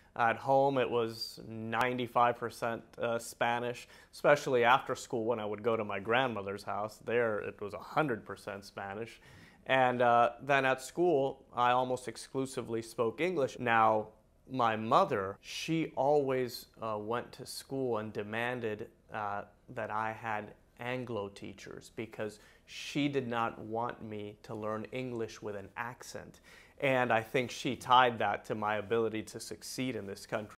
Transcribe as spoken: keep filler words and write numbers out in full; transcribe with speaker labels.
Speaker 1: At home, it was ninety-five percent uh, Spanish, especially after school when I would go to my grandmother's house. There, it was one hundred percent Spanish. And uh, then at school, I almost exclusively spoke English. Now, my mother, she always uh, went to school and demanded uh, that I had Anglo teachers because she did not want me to learn English with an accent. And I think she tied that to my ability to succeed in this country.